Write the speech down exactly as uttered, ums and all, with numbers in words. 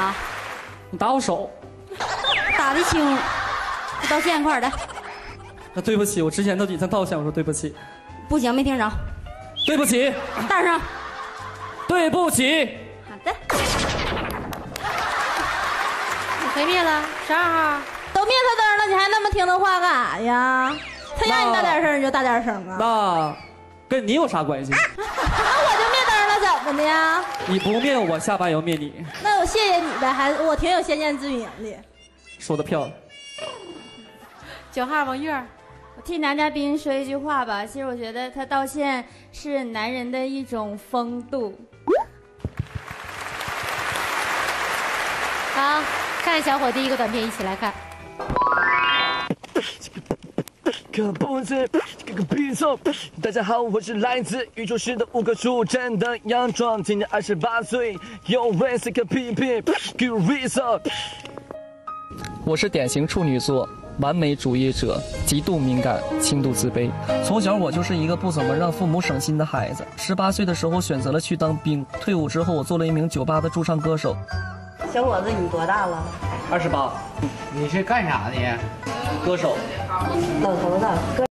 啊？ 你打我手， 打得轻，道歉快点的。 那对不起，我之前都已经道歉，我说对不起。 不行，没听着。 对不起。 大声。 对不起。 好的。 谁灭了？十二号。 都灭他灯了，你还那么听他话干啥呀？他让你大点声你就大点声啊。 那跟你有啥关系？ 那我就灭灯了，怎么的呀？ 你不灭我，下班要灭你。 那我谢谢你呗，还我挺有先见之明的。 说的漂亮。 九号王月。 我替男嘉宾说一句话吧，其实我觉得他道歉是男人的一种风度。 好，看小伙第一个短片，一起来看。 可不知这个比错。大家好，我是来自宇宙市的五个出站的洋装，今年二十八岁，有为这个屁屁给 resort。 我是典型处女座，完美主义者，极度敏感，轻度自卑。从小我就是一个不怎么让父母省心的孩子。十八岁的时候选择了去当兵，退伍之后我做了一名酒吧的驻唱歌手。 小伙子，你多大了？ 二十八。你是干啥的？歌手。 老头子。